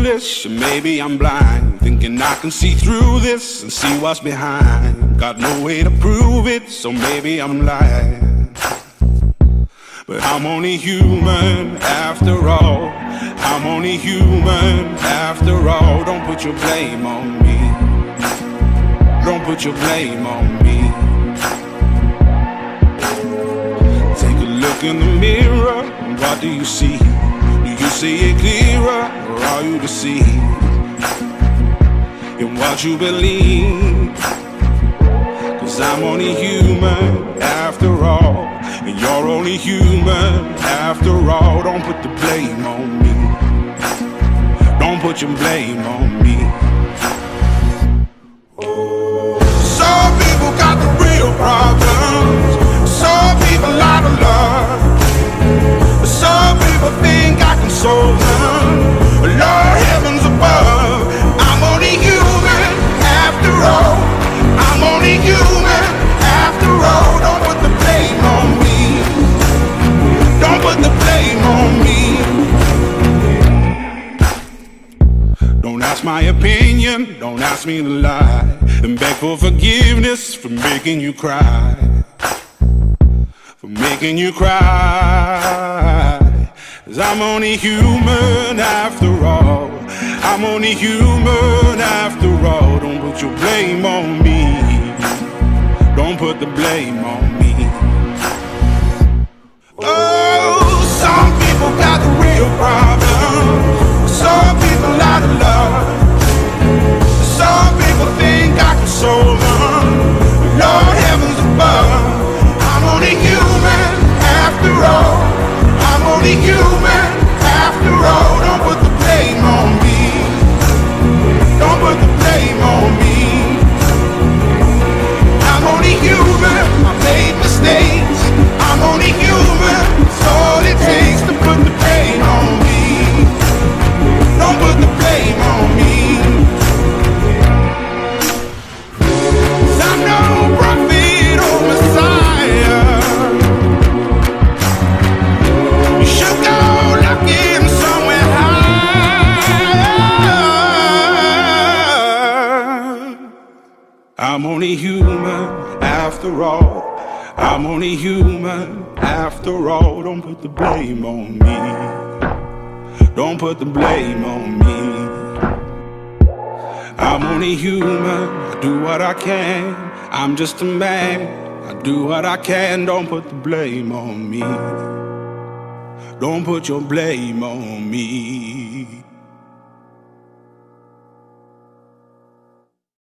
foolish, or maybe I'm blind, thinking I can see through this and see what's behind. Got no way to prove it, so maybe I'm lying. But I'm only human after all. I'm only human after all. Don't put your blame on me. Don't put your blame on me. Take a look in the mirror, what do you see? Do you see it clearer, or are you deceived in what you believe? 'Cause I'm only human after all, and you're only human after all. Don't put the blame on me. Don't put your blame on me. Some people got the real problems. Some people out of love. Some people think I can solve them. Lord, heavens above, I'm only human after all. I'm only human after all. Don't put the blame on me. Don't put the blame on me. Don't ask my opinion, don't ask me to lie, and beg for forgiveness for making you cry. For making you cry. 'Cause I'm only human after all. I'm only human after all. Don't put your blame on me. Don't put the blame on me. Oh, some people got the real problems. Some people out of love. Some people think I can solve them. Lord, heavens above, I'm only human after all. I'm only human after all. Don't put the blame on me. Don't put the blame on me. I'm only human, I made mistakes. I'm only human, it's all it takes to put the blame on me. Don't put the blame on me. 'Cause I'm no prophet or Messiah. You should go looking somewhere higher. I'm only human after all. I'm only human after all. Don't put the blame on me. Don't put the blame on me. I'm only human, I do what I can. I'm just a man, I do what I can. Don't put the blame on me. Don't put your blame on me.